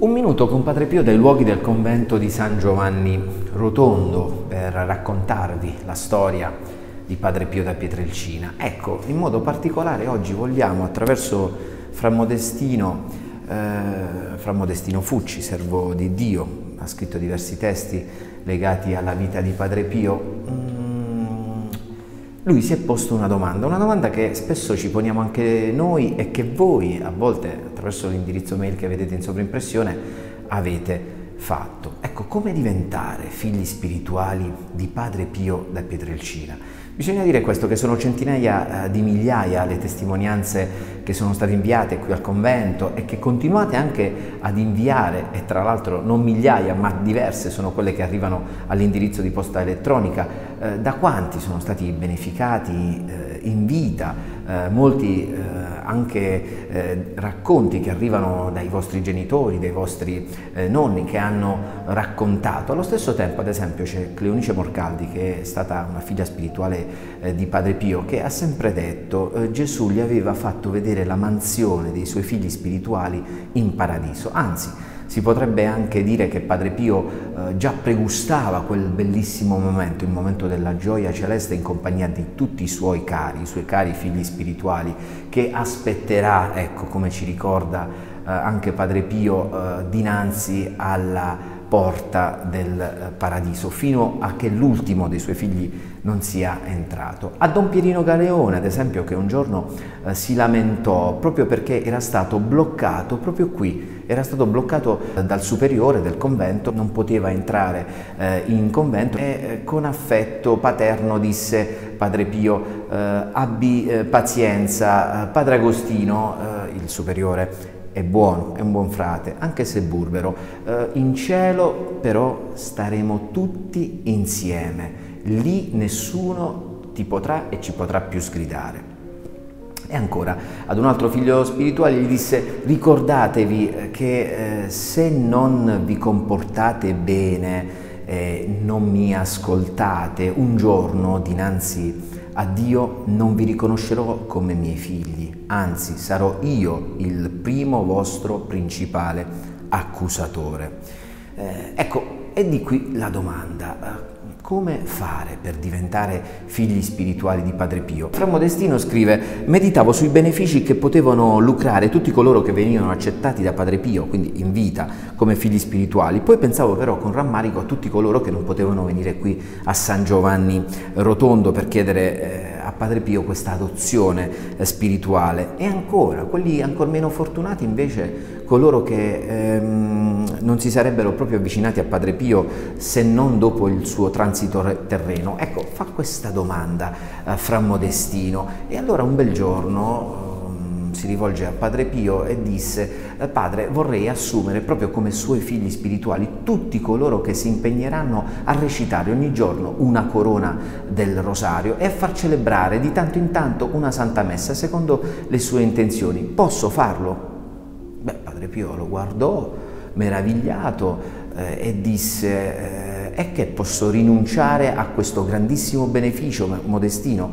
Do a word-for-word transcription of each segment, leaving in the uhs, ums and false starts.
Un minuto con Padre Pio dai luoghi del convento di San Giovanni Rotondo per raccontarvi la storia di Padre Pio da Pietrelcina. Ecco, in modo particolare oggi vogliamo, attraverso Fra Modestino, eh, Fra Modestino Fucci, servo di Dio, ha scritto diversi testi legati alla vita di Padre Pio, mm, lui si è posto una domanda, una domanda che spesso ci poniamo anche noi e che voi, a volte, attraverso l'indirizzo mail che vedete in sovrimpressione, avete fatto. Ecco, come diventare figli spirituali di Padre Pio da Pietrelcina? Bisogna dire questo, che sono centinaia eh, di migliaia le testimonianze che sono state inviate qui al convento e che continuate anche ad inviare, e tra l'altro non migliaia ma diverse sono quelle che arrivano all'indirizzo di posta elettronica. Eh, da quanti sono stati beneficati eh, in vita, eh, molti eh, anche eh, racconti che arrivano dai vostri genitori, dai vostri eh, nonni che hanno raccontato. Allo stesso tempo, ad esempio, c'è Cleonice Morcaldi, che è stata una figlia spirituale eh, di Padre Pio, che ha sempre detto eh, Gesù gli aveva fatto vedere la mansione dei suoi figli spirituali in paradiso. Anzi, si potrebbe anche dire che Padre Pio eh, già pregustava quel bellissimo momento, il momento della gioia celeste in compagnia di tutti i suoi cari, i suoi cari figli spirituali, che aspetterà, ecco, come ci ricorda eh, anche Padre Pio, eh, dinanzi alla porta del paradiso, fino a che l'ultimo dei suoi figli non sia entrato. A Don Pierino Galeone, ad esempio, che un giorno eh, si lamentò proprio perché era stato bloccato proprio qui, era stato bloccato eh, dal superiore del convento, non poteva entrare eh, in convento e eh, con affetto paterno disse Padre Pio eh, abbi eh, pazienza, eh, Padre Agostino, eh, il superiore, è buono, è un buon frate, anche se burbero. Eh, in cielo però staremo tutti insieme, lì nessuno ti potrà e ci potrà più sgridare. E ancora, ad un altro figlio spirituale gli disse: ricordatevi che eh, se non vi comportate bene, eh, non mi ascoltate, un giorno dinanzi a Dio non vi riconoscerò come miei figli, anzi sarò io il primo vostro principale accusatore. Eh, ecco, e di qui la domanda: come fare per diventare figli spirituali di Padre Pio? Fra Modestino scrive: meditavo sui benefici che potevano lucrare tutti coloro che venivano accettati da Padre Pio, quindi in vita, come figli spirituali. Poi pensavo però con rammarico a tutti coloro che non potevano venire qui a San Giovanni Rotondo per chiedere eh, a Padre Pio questa adozione eh, spirituale. E ancora, quelli ancor meno fortunati invece, coloro che ehm, non si sarebbero proprio avvicinati a Padre Pio se non dopo il suo transito terreno. Ecco, fa questa domanda eh, Fra Modestino, e allora un bel giorno um, si rivolge a Padre Pio e disse: Padre, vorrei assumere proprio come suoi figli spirituali tutti coloro che si impegneranno a recitare ogni giorno una corona del rosario e a far celebrare di tanto in tanto una Santa Messa secondo le sue intenzioni. Posso farlo? Beh, Padre Pio lo guardò meravigliato eh, e disse: eh, è che posso rinunciare a questo grandissimo beneficio, Modestino?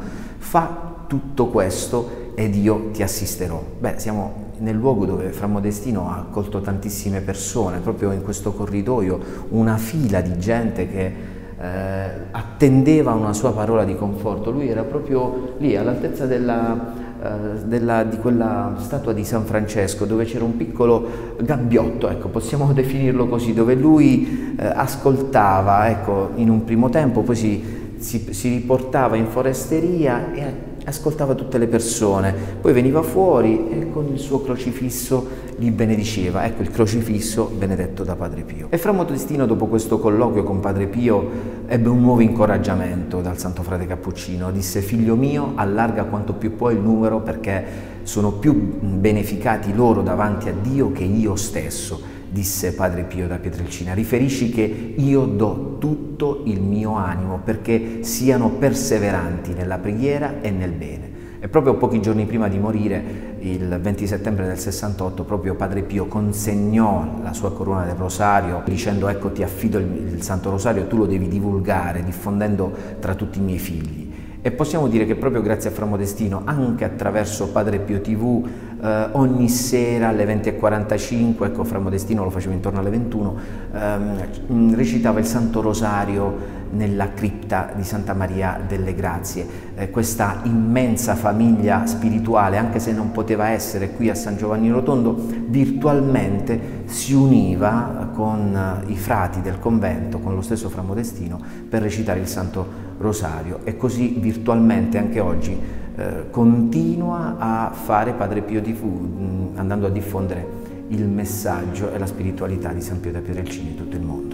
Fa tutto questo ed io ti assisterò. Beh, siamo nel luogo dove Fra Modestino ha accolto tantissime persone, proprio in questo corridoio, una fila di gente che eh, attendeva una sua parola di conforto. Lui era proprio lì, all'altezza della Della, di quella statua di San Francesco, dove c'era un piccolo gabbiotto, ecco, possiamo definirlo così, dove lui eh, ascoltava, ecco, in un primo tempo, poi si, si, si riportava in foresteria e ascoltava tutte le persone, poi veniva fuori e con il suo crocifisso li benediceva, ecco il crocifisso benedetto da Padre Pio. E Fra Modestino, dopo questo colloquio con Padre Pio, ebbe un nuovo incoraggiamento dal Santo Frate Cappuccino. Disse: figlio mio, allarga quanto più puoi il numero, perché sono più beneficati loro davanti a Dio che io stesso. Disse Padre Pio da Pietrelcina: riferisci che io do tutto il mio animo perché siano perseveranti nella preghiera e nel bene. E proprio pochi giorni prima di morire, il venti settembre del sessantotto, proprio Padre Pio consegnò la sua corona del rosario dicendo: ecco, ti affido il, il Santo Rosario, tu lo devi divulgare, diffondendo tra tutti i miei figli. E possiamo dire che proprio grazie a Fra Modestino, anche attraverso Padre Pio tivù, eh, ogni sera alle venti e quarantacinque, ecco, Fra Modestino lo faceva intorno alle ventuno, ehm, recitava il Santo Rosario nella cripta di Santa Maria delle Grazie. Eh, questa immensa famiglia spirituale, anche se non poteva essere qui a San Giovanni Rotondo, virtualmente si univa con i frati del convento, con lo stesso Fra Modestino, per recitare il Santo Rosario, e così virtualmente anche oggi eh, continua a fare Padre Pio tivù, mh, andando a diffondere il messaggio e la spiritualità di San Pio da Pietrelcina in tutto il mondo.